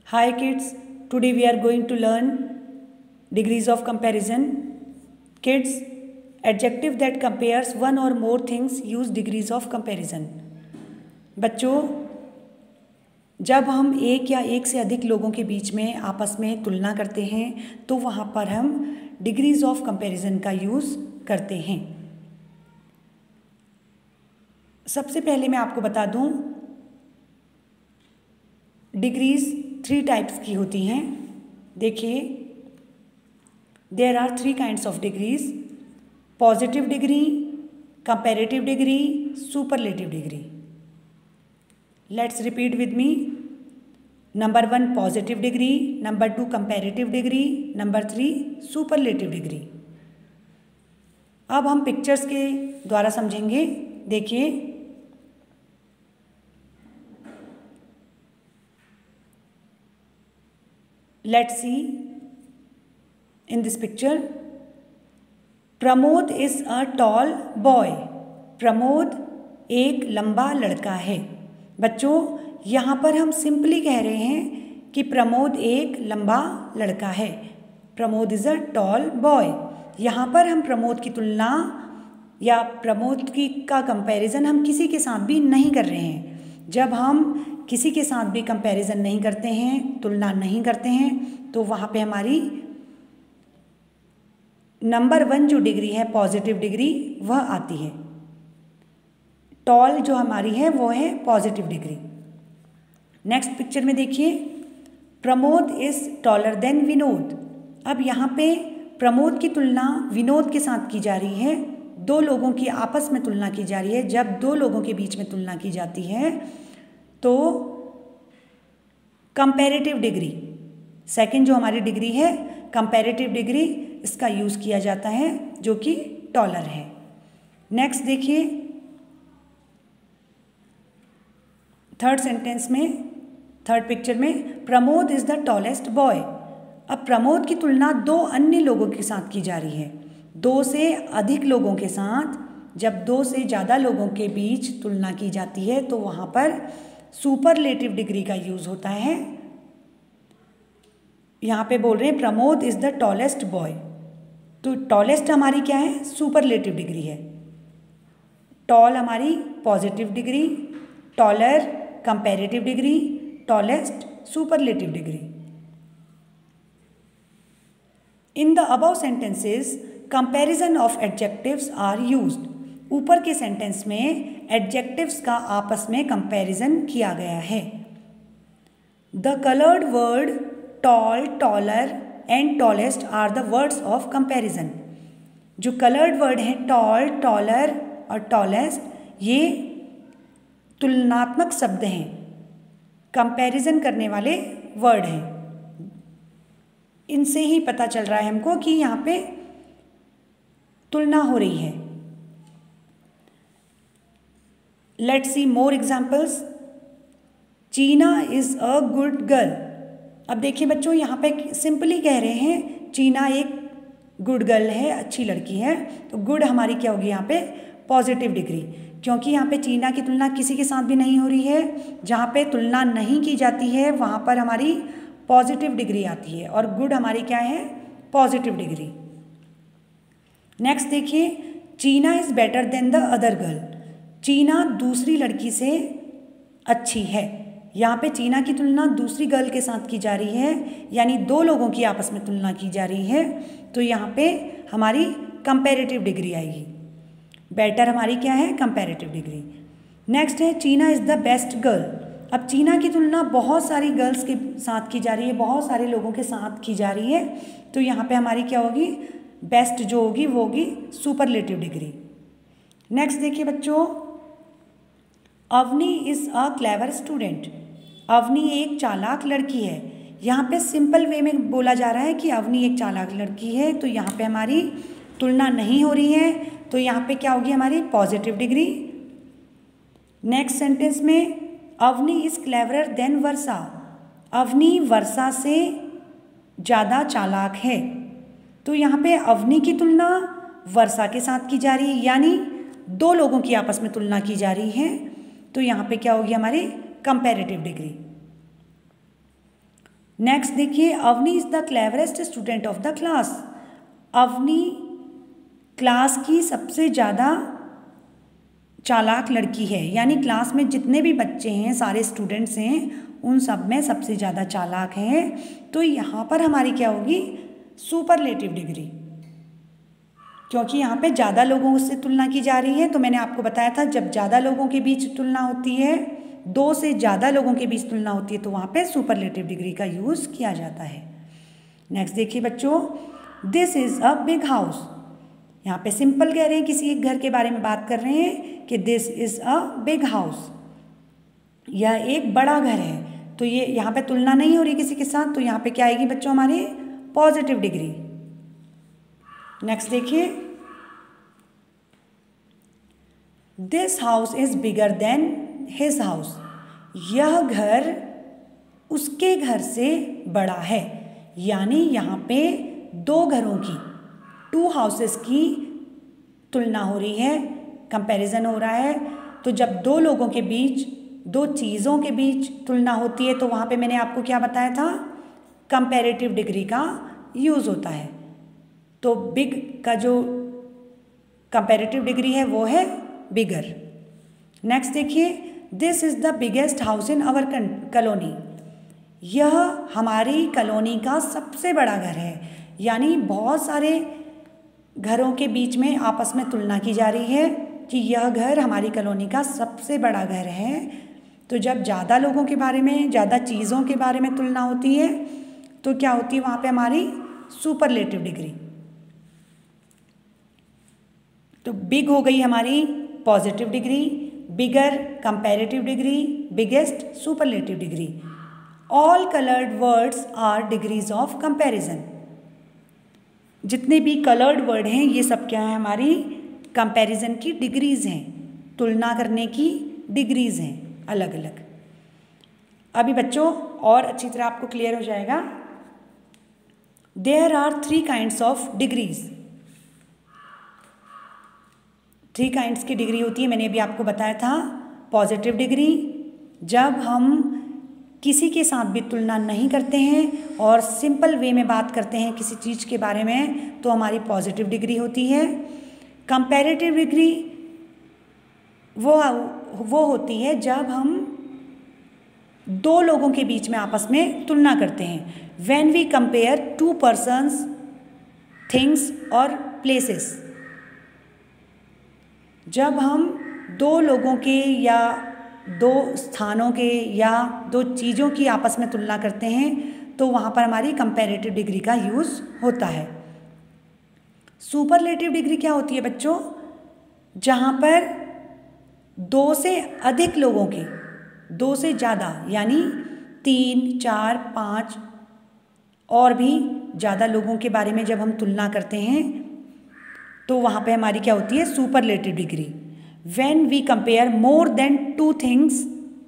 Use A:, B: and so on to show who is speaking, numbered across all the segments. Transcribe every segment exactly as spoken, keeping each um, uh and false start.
A: Hi kids, today we are going to learn degrees of comparison. Kids, adjective that compares one or more things use degrees of comparison. बच्चों, जब हम एक या एक से अधिक लोगों के बीच में आपस में तुलना करते हैं तो वहाँ पर हम डिग्रीज ऑफ कंपैरिजन का यूज़ करते हैं। सबसे पहले मैं आपको बता दूं, डिग्रीज थ्री टाइप्स की होती हैं। देखिए, there are three kinds of degrees: positive degree, comparative degree, superlative degree. Let's repeat with me. Number one positive degree, number two comparative degree, number three superlative degree. अब हम pictures के द्वारा समझेंगे। देखिए, let's see in this picture. Pramod is a tall boy. Pramod एक लंबा लड़का है। बच्चों, यहाँ पर हम सिंपली कह रहे हैं कि प्रमोद एक लंबा लड़का है। Pramod is a tall boy. यहाँ पर हम प्रमोद की तुलना या प्रमोद की का कंपैरिजन हम किसी के साथ भी नहीं कर रहे हैं। जब हम किसी के साथ भी कंपैरिजन नहीं करते हैं, तुलना नहीं करते हैं, तो वहाँ पे हमारी नंबर वन जो डिग्री है पॉजिटिव डिग्री वह आती है। टॉल जो हमारी है वो है पॉजिटिव डिग्री। नेक्स्ट पिक्चर में देखिए, Pramod is taller than Vinod. अब यहाँ पे प्रमोद की तुलना विनोद के साथ की जा रही है। दो लोगों की आपस में तुलना की जा रही है। जब दो लोगों के बीच में तुलना की जाती है तो कंपैरेटिव डिग्री, सेकंड जो हमारी डिग्री है कंपैरेटिव डिग्री, इसका यूज़ किया जाता है जो कि टॉलर है। नेक्स्ट देखिए, थर्ड सेंटेंस में, थर्ड पिक्चर में, Pramod is the tallest boy. अब प्रमोद की तुलना दो अन्य लोगों के साथ की जा रही है। दो से अधिक लोगों के साथ, जब दो से ज़्यादा लोगों के बीच तुलना की जाती है तो वहाँ पर सुपरलेटिव डिग्री का यूज़ होता है। यहाँ पे बोल रहे हैं Pramod is the tallest boy, तो टॉलेस्ट हमारी क्या है? सुपरलेटिव डिग्री है। टॉल हमारी positive degree, taller comparative degree, tallest superlative degree. In the above sentences comparison of adjectives are used. ऊपर के सेंटेंस में एडजेक्टिव्स का आपस में कंपैरिजन किया गया है। The coloured word tall, taller and tallest are the words of comparison. जो कलर्ड वर्ड हैं टॉल, टॉलर और टॉलेस्ट, ये तुलनात्मक शब्द हैं, कंपैरिजन करने वाले वर्ड हैं। इनसे ही पता चल रहा है हमको कि यहाँ पे तुलना हो रही है। Let's see more examples. Cheena is a good girl. अब देखिए बच्चों, यहाँ पे सिंपली कह रहे हैं चीना एक गुड गर्ल है, अच्छी लड़की है। तो गुड हमारी क्या होगी यहाँ पे? पॉजिटिव डिग्री, क्योंकि यहाँ पे चीना की तुलना किसी के साथ भी नहीं हो रही है। जहाँ पे तुलना नहीं की जाती है वहाँ पर हमारी पॉजिटिव डिग्री आती है, और गुड हमारी क्या है? Positive degree. नेक्स्ट देखिए, Cheena is better than the other girl. Cheena दूसरी लड़की से अच्छी है। यहाँ पे चीना की तुलना दूसरी गर्ल के साथ की जा रही है, यानी दो लोगों की आपस में तुलना की जा रही है। तो यहाँ पे हमारी कंपैरेटिव डिग्री आएगी। बेटर हमारी क्या है? Comparative degree. नेक्स्ट है चीना इज़ द बेस्ट गर्ल। अब चीना की तुलना बहुत सारी गर्ल्स के साथ की जा रही है, बहुत सारे लोगों के साथ की जा रही है। तो यहाँ पे हमारी क्या होगी? बेस्ट जो होगी वो होगी सुपरलेटिव डिग्री। नेक्स्ट देखिए बच्चों, Avani is a clever student. Avani एक चालाक लड़की है। यहाँ पे सिंपल वे में बोला जा रहा है कि अवनी एक चालाक लड़की है, तो यहाँ पे हमारी तुलना नहीं हो रही है, तो यहाँ पे क्या होगी हमारी? Positive degree. नेक्स्ट सेंटेंस में, Avani is cleverer than Varsha. Avani Varsha से ज़्यादा चालाक है। तो यहाँ पे अवनी की तुलना वर्षा के साथ की जा रही है, यानी दो लोगों की आपस में तुलना की जा रही है। तो यहाँ पे क्या होगी हमारी? Comparative degree. नेक्स्ट देखिए, Avani is the cleverest student of the class. Avani class की सबसे ज़्यादा चालाक लड़की है, यानी क्लास में जितने भी बच्चे हैं, सारे स्टूडेंट्स हैं, उन सब में सबसे ज़्यादा चालाक है। तो यहाँ पर हमारी क्या होगी, सुपरलेटिव डिग्री, क्योंकि यहाँ पे ज़्यादा लोगों से तुलना की जा रही है। तो मैंने आपको बताया था जब ज़्यादा लोगों के बीच तुलना होती है, दो से ज़्यादा लोगों के बीच तुलना होती है, तो वहाँ पे सुपरलेटिव डिग्री का यूज़ किया जाता है। नेक्स्ट देखिए बच्चों, this is a big house. यहाँ पे सिंपल कह रहे हैं, किसी एक घर के बारे में बात कर रहे हैं कि this is a big house, यह एक बड़ा घर है। तो ये यहाँ पे तुलना नहीं हो रही किसी के साथ, तो यहाँ पे क्या आएगी बच्चों हमारी पॉजिटिव डिग्री। नेक्स्ट देखिए, this house is bigger than his house. यह घर उसके घर से बड़ा है, यानी यहाँ पे दो घरों की, टू हाउसेस की तुलना हो रही है, कंपैरिजन हो रहा है। तो जब दो लोगों के बीच, दो चीज़ों के बीच तुलना होती है, तो वहाँ पे मैंने आपको क्या बताया था, कंपैरेटिव डिग्री का यूज़ होता है। तो बिग का जो कंपैरेटिव डिग्री है वो है बिगर। नेक्स्ट देखिए, this is the biggest house in our colony. यह हमारी कॉलोनी का सबसे बड़ा घर है, यानी बहुत सारे घरों के बीच में आपस में तुलना की जा रही है कि यह घर हमारी कॉलोनी का सबसे बड़ा घर है। तो जब ज़्यादा लोगों के बारे में, ज़्यादा चीज़ों के बारे में तुलना होती है, तो क्या होती है वहाँ पे हमारी सुपरलेटिव डिग्री। तो बिग हो गई हमारी positive degree, bigger comparative degree, biggest superlative degree. All coloured words are degrees of comparison. जितने भी कलर्ड वर्ड हैं ये सब क्या है, हमारी कंपैरिजन की डिग्रीज हैं, तुलना करने की डिग्रीज हैं अलग अलग। अभी बच्चों और अच्छी तरह आपको क्लियर हो जाएगा। There are three kinds of degrees. Three kinds की डिग्री होती है, मैंने अभी आपको बताया था। पॉजिटिव डिग्री, जब हम किसी के साथ भी तुलना नहीं करते हैं और सिंपल वे में बात करते हैं किसी चीज़ के बारे में, तो हमारी पॉजिटिव डिग्री होती है। कंपैरेटिव डिग्री वो वो होती है जब हम दो लोगों के बीच में आपस में तुलना करते हैं। When we compare two persons, things और प्लेसेस। जब हम दो लोगों के या दो स्थानों के या दो चीज़ों की आपस में तुलना करते हैं, तो वहाँ पर हमारी कंपैरेटिव डिग्री का यूज़ होता है। सुपरलेटिव डिग्री क्या होती है बच्चों, जहाँ पर दो से अधिक लोगों के, दो से ज़्यादा, यानी तीन, चार, पाँच और भी ज़्यादा लोगों के बारे में जब हम तुलना करते हैं, तो वहाँ पे हमारी क्या होती है, superlative degree. When we compare more than two things,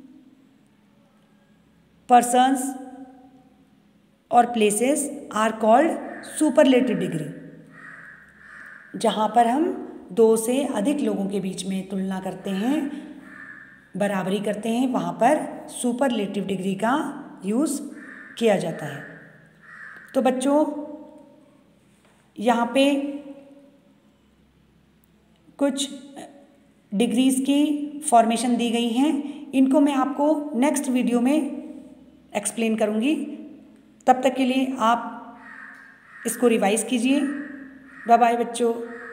A: persons or places are called superlative degree। जहाँ पर हम दो से अधिक लोगों के बीच में तुलना करते हैं, बराबरी करते हैं, वहाँ पर सुपरलेटिव डिग्री का यूज़ किया जाता है। तो बच्चों यहाँ पे कुछ डिग्रीज़ की फॉर्मेशन दी गई हैं, इनको मैं आपको नेक्स्ट वीडियो में एक्सप्लेन करूँगी। तब तक के लिए आप इसको रिवाइज़ कीजिए। बाय बाय बच्चों।